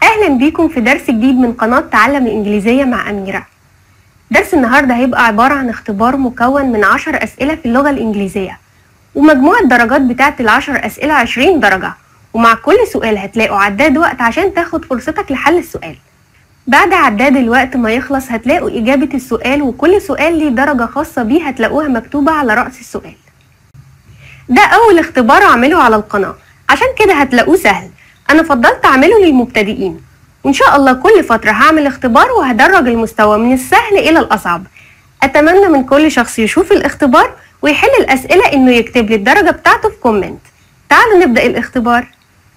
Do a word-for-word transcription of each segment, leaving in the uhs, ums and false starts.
أهلا بيكم في درس جديد من قناة تعلم الإنجليزية مع أميرة. درس النهاردة هيبقى عبارة عن اختبار مكون من عشر أسئلة في اللغة الإنجليزية، ومجموع الدرجات بتاعت العشر أسئلة عشرين درجة، ومع كل سؤال هتلاقوا عداد وقت عشان تاخد فرصتك لحل السؤال. بعد عداد الوقت ما يخلص هتلاقوا إجابة السؤال، وكل سؤال ليه درجة خاصة بيه هتلاقوها مكتوبة على رأس السؤال. ده أول اختبار أعمله على القناة، عشان كده هتلاقوه سهل. أنا فضلت أعمله للمبتدئين، وإن شاء الله كل فترة هعمل اختبار وهدرج المستوى من السهل إلى الأصعب. أتمنى من كل شخص يشوف الاختبار ويحل الأسئلة إنه يكتب لي الدرجة بتاعته في كومنت. تعالوا نبدأ الاختبار.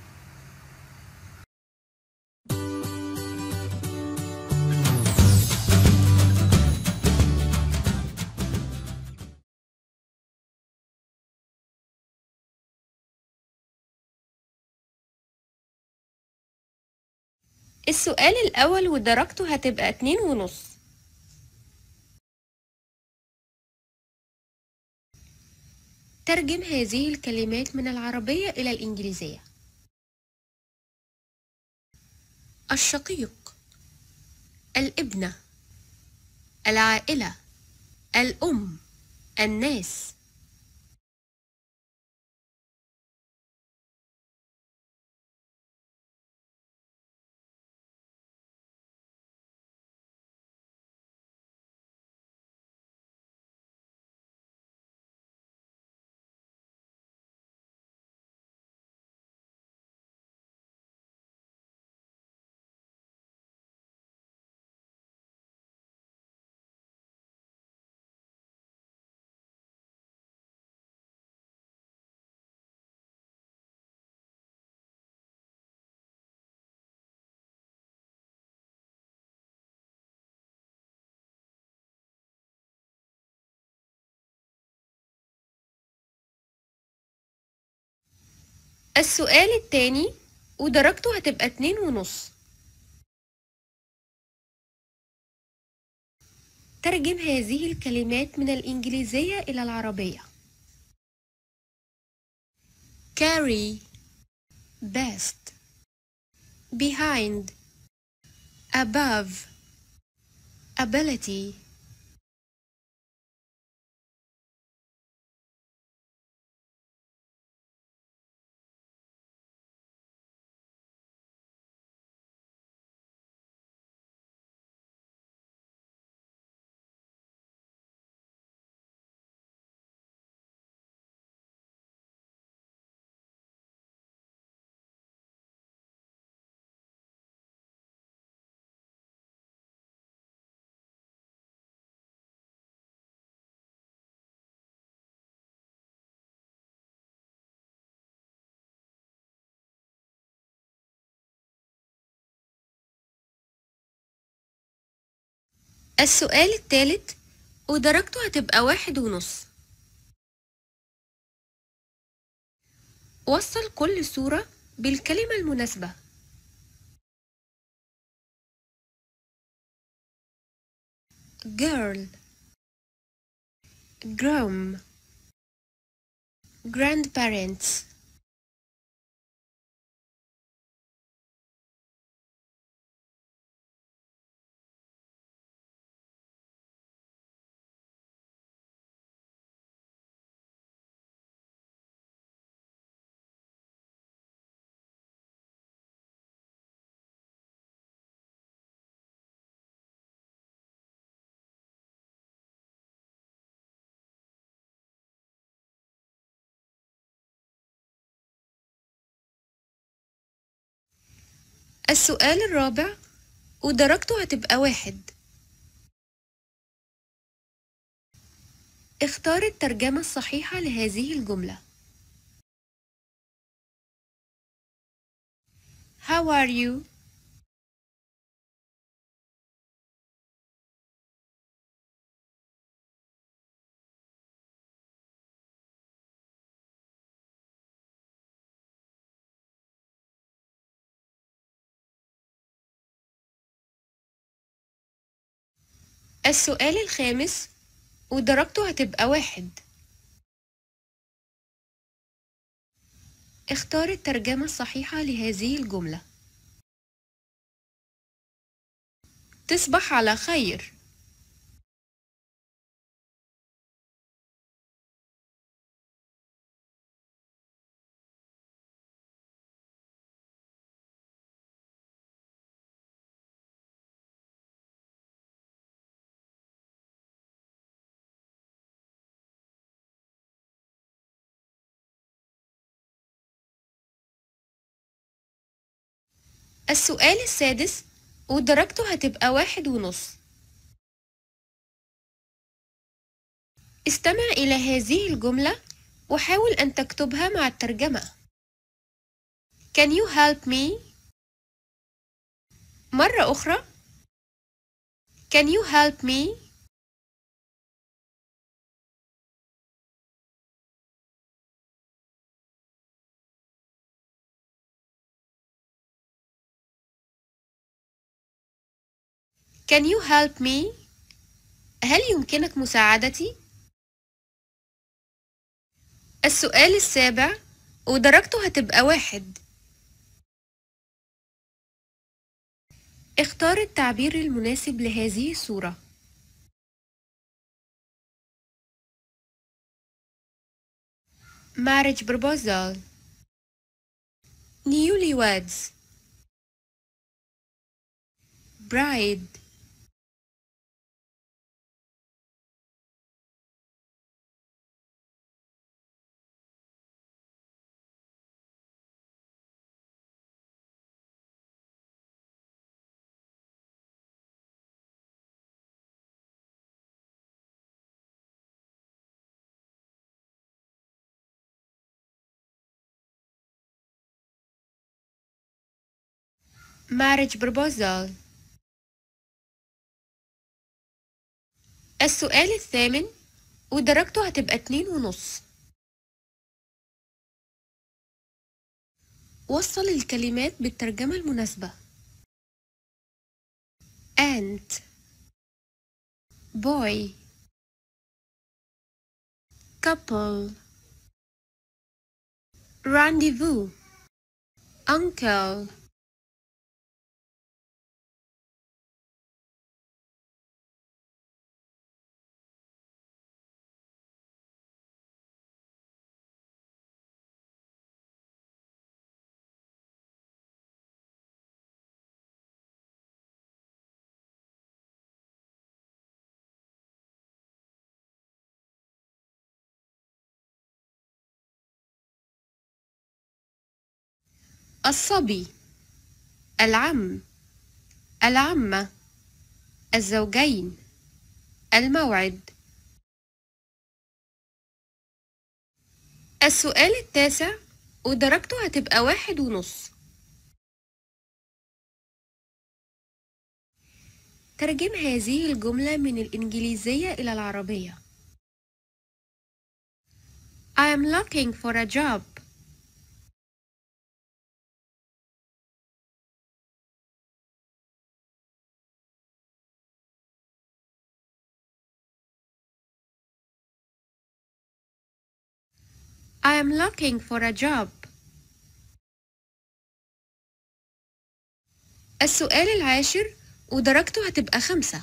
السؤال الأول ودرجته هتبقى اتنين ونص. ترجم هذه الكلمات من العربية إلى الإنجليزية. الشقيق، الابنة، العائلة، الأم، الناس. السؤال التاني ودرجته هتبقى اتنين ونص. ترجم هذه الكلمات من الإنجليزية إلى العربية. carry، best، behind، above، ability. السؤال الثالث ودرجته هتبقى واحد ونص. وصل كل صورة بالكلمة المناسبة. girl، groom، grandparents. السؤال الرابع ودرجته هتبقى واحد. اختار الترجمة الصحيحة لهذه الجملة. How are you؟ السؤال الخامس ودرجته هتبقى واحد. اختار الترجمة الصحيحة لهذه الجملة. تصبح على خير. السؤال السادس ودرجته هتبقى واحد ونص. استمع إلى هذه الجملة وحاول أن تكتبها مع الترجمة. Can you help me؟ مرة أخرى. Can you help me؟ Can you help me؟ هل يمكنك مساعدتي؟ السؤال السابع ودرجته هتبقى واحد. اختار التعبير المناسب لهذه الصورة. marriage proposal، newlyweds، bride، marriage proposal. السؤال الثامن ودرجته هتبقى اتنين ونص. وصل الكلمات بالترجمة المناسبة. aunt، boy، couple، rendezvous، uncle. الصبي، العم، العمة، الزوجين، الموعد. السؤال التاسع ودرجته هتبقى واحد ونص. ترجم هذه الجملة من الإنجليزية إلى العربية. I am looking for a job. I am looking for a job. السؤال العاشر ودرجته هتبقى خمسة.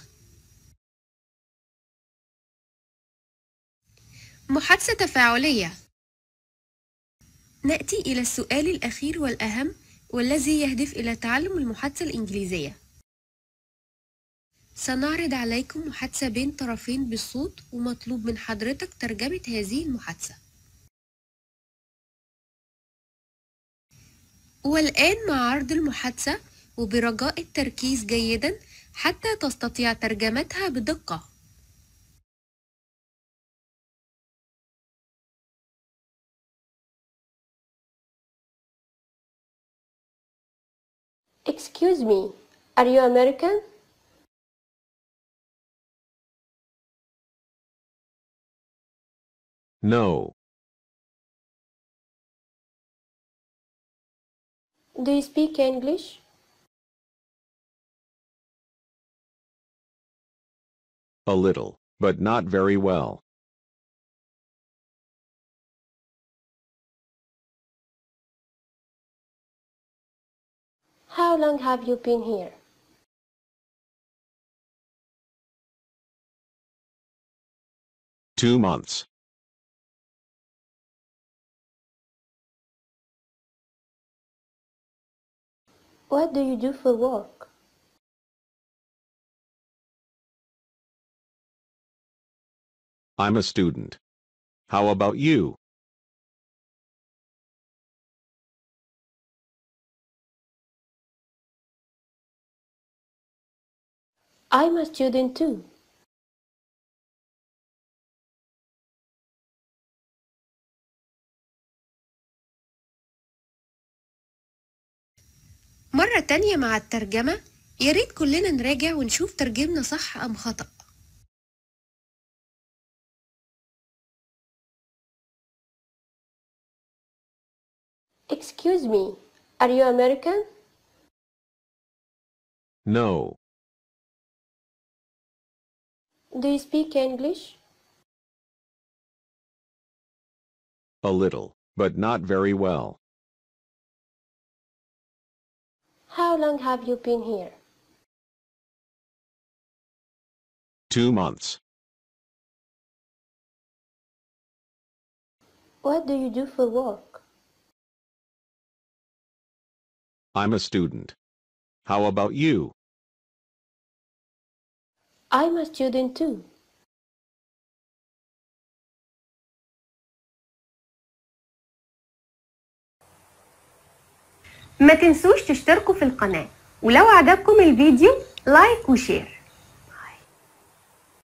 محادثة تفاعلية. نأتي إلى السؤال الأخير والأهم والذي يهدف إلى تعلم المحادثة الإنجليزية. سنعرض عليكم محادثة بين طرفين بالصوت ومطلوب من حضرتك ترجمة هذه المحادثة. والآن مع عرض المحادثة وبرجاء التركيز جيدا حتى تستطيع ترجمتها بدقة. Excuse me, are you American? No. Do you speak English? A little, but not very well. How long have you been here? Two months. What do you do for work? I'm a student. How about you? I'm a student too. مرة تانية مع الترجمة، ياريت كلنا نراجع ونشوف ترجمنا صح أم خطأ. Excuse me, are you American? No. Do you speak English? A little, but not very well. How long have you been here? Two months. What do you do for work? I'm a student. How about you? I'm a student too. ما تنسوش تشتركوا في القناة، ولو عجبكم الفيديو لايك وشير.